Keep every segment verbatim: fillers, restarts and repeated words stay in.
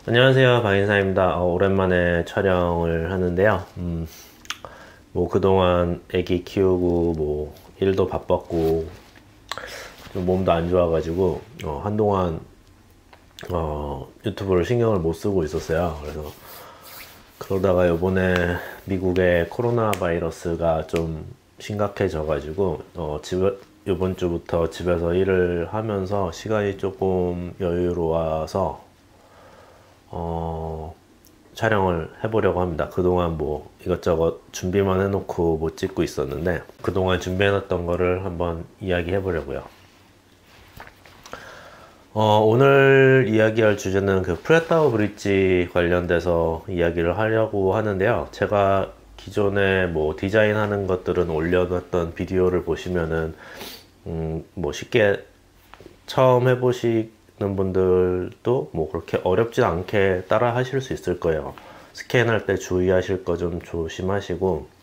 안녕하세요, 박인사입니다. 어, 오랜만에 촬영을 하는데요. 음, 뭐 그동안 애기 키우고 뭐 일도 바빴고 좀 몸도 안 좋아가지고 어, 한동안 어, 유튜브를 신경을 못 쓰고 있었어요. 그래서 그러다가 요번에 미국의 코로나 바이러스가 좀 심각해져가지고 어, 집 요번 주부터 집에서 일을 하면서 시간이 조금 여유로워서 어, 촬영을 해보려고 합니다. 그동안 뭐 이것저것 준비만 해놓고 못 찍고 있었는데 그동안 준비해놨던 거를 한번 이야기해 보려고요. 어, 오늘 이야기할 주제는 그 프레타워 브릿지 관련돼서 이야기를 하려고 하는데요. 제가 기존에 뭐 디자인하는 것들은 올려놨던 비디오를 보시면은 음, 뭐 쉽게 처음 해보시는 분들도 뭐 그렇게 어렵지 않게 따라 하실 수 있을 거예요. 스캔할 때 주의하실 거 좀 조심하시고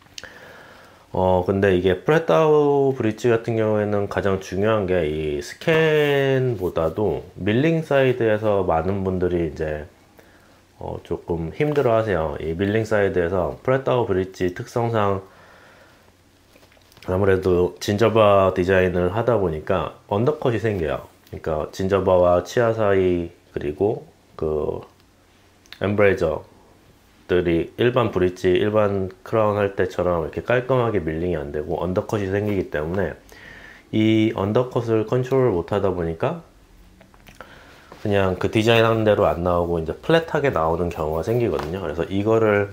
어 근데 이게 프레타워 브릿지 같은 경우에는 가장 중요한 게 이 스캔보다도 밀링 사이드에서 많은 분들이 이제 어 조금 힘들어 하세요. 이 밀링 사이드에서 프레타워 브릿지 특성상 아무래도 진저바 디자인을 하다 보니까 언더컷이 생겨요. 그러니까 진저바와 치아 사이 그리고 그 엠브레이저들이 일반 브릿지, 일반 크라운 할 때처럼 이렇게 깔끔하게 밀링이 안 되고 언더컷이 생기기 때문에 이 언더컷을 컨트롤 못 하다 보니까 그냥 그 디자인 하는 대로 안 나오고 이제 플랫하게 나오는 경우가 생기거든요. 그래서 이거를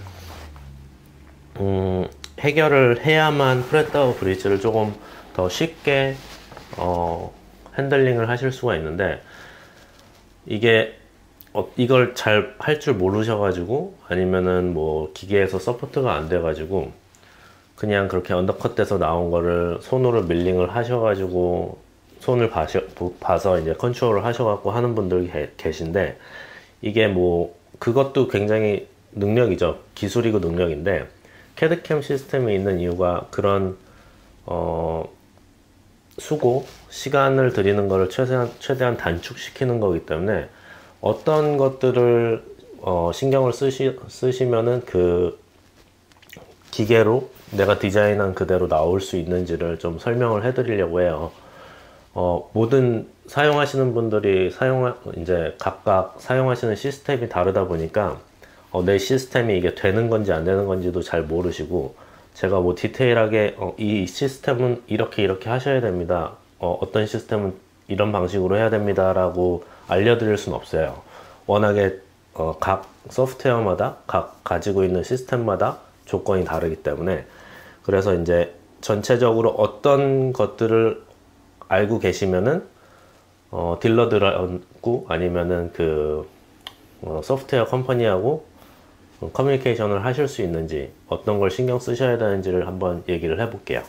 음 해결을 해야만 프레타워 브릿지를 조금 더 쉽게 어, 핸들링을 하실 수가 있는데 이게 어, 이걸 잘 할 줄 모르셔가지고 아니면은 뭐 기계에서 서포트가 안 돼가지고 그냥 그렇게 언더컷 돼서 나온 거를 손으로 밀링을 하셔가지고 손을 봐셔, 봐서 이제 컨트롤을 하셔갖고 하는 분들이 게, 계신데 이게 뭐 그것도 굉장히 능력이죠. 기술이고 능력인데 캐드캠 시스템이 있는 이유가 그런 어, 수고, 시간을 들이는 것을 최대한, 최대한 단축시키는 거기 때문에 어떤 것들을 어, 신경을 쓰시, 쓰시면은 그 기계로 내가 디자인한 그대로 나올 수 있는지를 좀 설명을 해드리려고 해요. 어, 모든 사용하시는 분들이 사용, 이제 각각 사용하시는 시스템이 다르다 보니까 어, 내 시스템이 이게 되는 건지 안 되는 건지도 잘 모르시고 제가 뭐 디테일하게 어, 이 시스템은 이렇게 이렇게 하셔야 됩니다. 어, 어떤 시스템은 이런 방식으로 해야 됩니다 라고 알려드릴 수는 없어요. 워낙에 어, 각 소프트웨어마다 각 가지고 있는 시스템마다 조건이 다르기 때문에 그래서 이제 전체적으로 어떤 것들을 알고 계시면은 어, 딜러들하고 아니면은 그 어, 소프트웨어 컴퍼니하고 커뮤니케이션을 하실 수 있는지 어떤 걸 신경 쓰셔야 되는지를 한번 얘기를 해볼게요.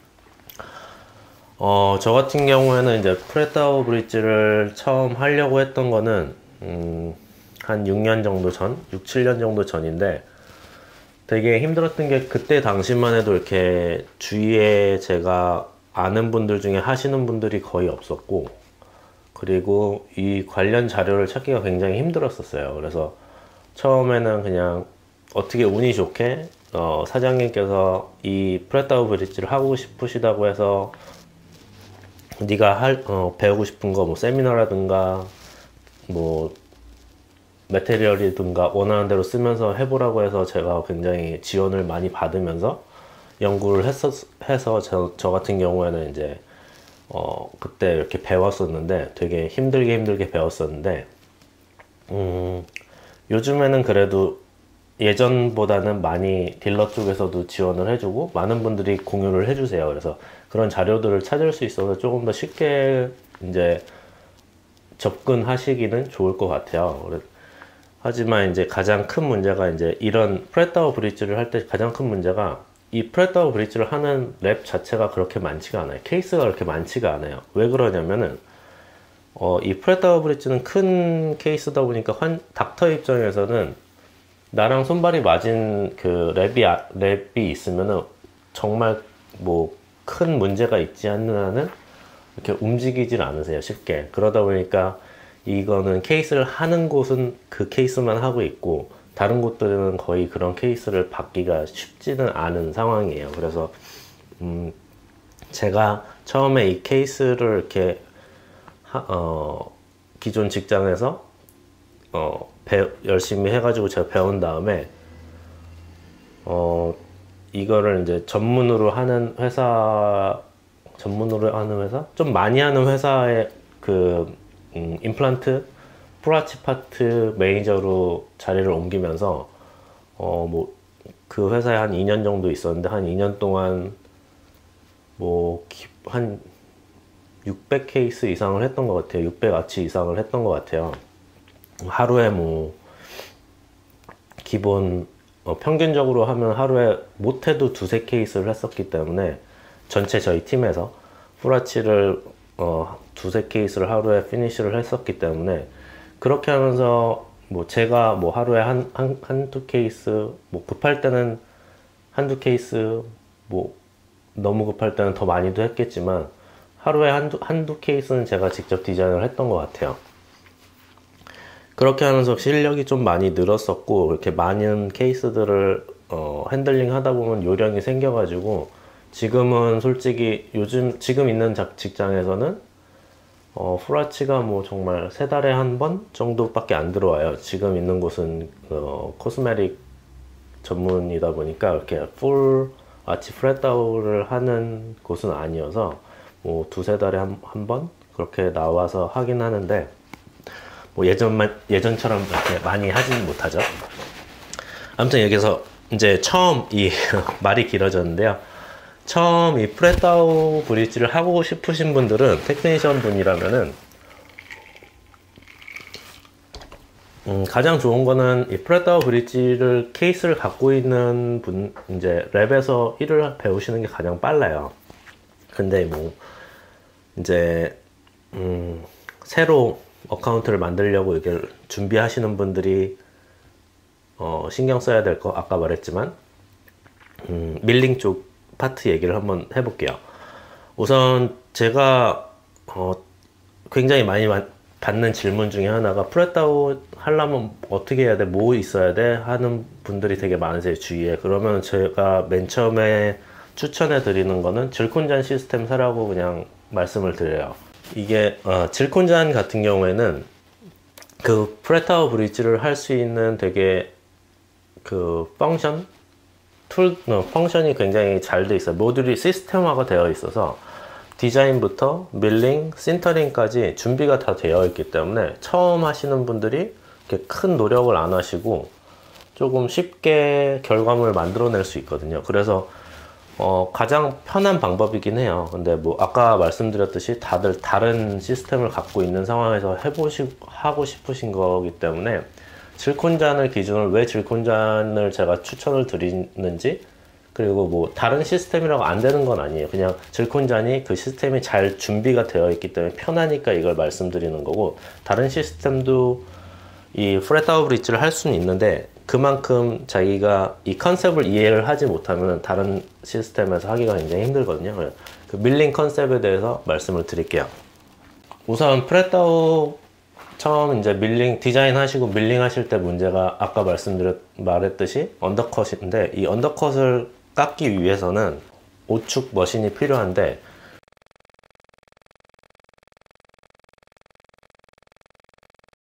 어, 저 같은 경우에는 이제 프레타워 브릿지를 처음 하려고 했던 거는 음, 한 육 년 정도 전, 육, 칠 년 정도 전인데 되게 힘들었던 게 그때 당시만 해도 이렇게 주위에 제가 아는 분들 중에 하시는 분들이 거의 없었고 그리고 이 관련 자료를 찾기가 굉장히 힘들었었어요. 그래서 처음에는 그냥 어떻게 운이 좋게 어, 사장님께서 이 프레타워 브릿지를 하고 싶으시다고 해서 네가 할, 어, 배우고 싶은 거 뭐 세미나라든가 뭐 매테리얼이든가 원하는 대로 쓰면서 해보라고 해서 제가 굉장히 지원을 많이 받으면서 연구를 했었, 해서 저, 저 같은 경우에는 이제 어, 그때 이렇게 배웠었는데 되게 힘들게 힘들게 배웠었는데 음, 요즘에는 그래도 예전보다는 많이 딜러 쪽에서도 지원을 해주고 많은 분들이 공유를 해주세요. 그래서 그런 자료들을 찾을 수 있어서 조금 더 쉽게 이제 접근하시기는 좋을 것 같아요. 하지만 이제 가장 큰 문제가 이제 이런 프레타워 브릿지를 할 때 가장 큰 문제가 이 프레타워 브릿지를 하는 랩 자체가 그렇게 많지가 않아요. 케이스가 그렇게 많지가 않아요. 왜 그러냐면은 어, 이 프레타워 브릿지는 큰 케이스다 보니까 환, 닥터 입장에서는 나랑 손발이 맞은 그 랩이, 아, 랩이 있으면은 정말 뭐 큰 문제가 있지 않는 한은 이렇게 움직이질 않으세요. 쉽게. 그러다 보니까 이거는 케이스를 하는 곳은 그 케이스만 하고 있고 다른 곳들은 거의 그런 케이스를 받기가 쉽지는 않은 상황이에요. 그래서 음 제가 처음에 이 케이스를 이렇게 하, 어, 기존 직장에서 어, 배, 열심히 해가지고 제가 배운 다음에 어, 이거를 이제 전문으로 하는 회사, 전문으로 하는 회사? 좀 많이 하는 회사의 그 음, 임플란트 프라치 파트 매니저로 자리를 옮기면서 어, 뭐 그 회사에 한 이 년 정도 있었는데 한 이 년 동안 뭐 한 육백 케이스 이상을 했던 것 같아요. 육백 아치 이상을 했던 것 같아요. 하루에 뭐 기본 어, 평균적으로 하면 하루에 못해도 두세 케이스를 했었기 때문에 전체 저희 팀에서 프라치를 어, 두세 케이스를 하루에 피니쉬를 했었기 때문에 그렇게 하면서 뭐 제가 뭐 하루에 한, 한, 한두 케이스 뭐 급할 때는 한두 케이스 뭐 너무 급할 때는 더 많이도 했겠지만 하루에 한두, 한두 케이스는 제가 직접 디자인을 했던 것 같아요. 그렇게 하면서 실력이 좀 많이 늘었었고 이렇게 많은 케이스들을 어, 핸들링 하다 보면 요령이 생겨가지고 지금은 솔직히 요즘 지금 있는 직장에서는 어, 프라치가 뭐 정말 세 달에 한 번 정도밖에 안 들어와요. 지금 있는 곳은 어, 코스메틱 전문이다 보니까 이렇게 풀 아치 프렛다운을 하는 곳은 아니어서 뭐 두세 달에 한, 한 번 그렇게 나와서 하긴 하는데 뭐 예전만 예전처럼 이렇게 많이 하지는 못하죠. 아무튼 여기서 이제 처음 이 말이 길어졌는데요. 처음 이 프렛다운 브릿지를 하고 싶으신 분들은 테크니션 분이라면은 음, 가장 좋은 거는 이 프렛다운 브릿지를 케이스를 갖고 있는 분 이제 랩에서 일을 배우시는 게 가장 빨라요. 근데 뭐 이제 음, 새로 어카운트를 만들려고 이걸 준비하시는 분들이 어, 신경 써야 될 거 아까 말했지만 음, 밀링 쪽 파트 얘기를 한번 해볼게요. 우선 제가 어, 굉장히 많이 받는 질문 중에 하나가 프렛다운 하려면 어떻게 해야 돼? 뭐 있어야 돼? 하는 분들이 되게 많으세요, 주위에. 그러면 제가 맨 처음에 추천해 드리는 거는 질콘잔 시스템 사라고 그냥 말씀을 드려요. 이게 어, 질콘잔 같은 경우에는 그 프렛다운 브릿지를 할 수 있는 되게 그 펑션 툴 어, 펑션이 굉장히 잘 돼 있어요. 모듈이 시스템화가 되어 있어서 디자인부터 밀링, 신터링까지 준비가 다 되어 있기 때문에 처음 하시는 분들이 이렇게 큰 노력을 안 하시고 조금 쉽게 결과물을 만들어낼 수 있거든요. 그래서 어, 가장 편한 방법이긴 해요. 근데 뭐 아까 말씀드렸듯이 다들 다른 시스템을 갖고 있는 상황에서 해보시 하고 싶으신 거기 때문에 질콘잔을 기준으로 왜 질콘잔을 제가 추천을 드리는지, 그리고 뭐 다른 시스템이라고 안 되는 건 아니에요. 그냥 질콘잔이 그 시스템이 잘 준비가 되어 있기 때문에 편하니까 이걸 말씀드리는 거고, 다른 시스템도 이 프렛다운 브릿지를 할 수는 있는데 그만큼 자기가 이 컨셉을 이해를 하지 못하면 다른 시스템에서 하기가 굉장히 힘들거든요. 그 밀링 컨셉에 대해서 말씀을 드릴게요. 우선 프렛다운 처음 이제 밀링 디자인 하시고 밀링 하실 때 문제가 아까 말씀드렸 말했듯이 언더컷인데, 이 언더컷을 깎기 위해서는 오축 머신이 필요한데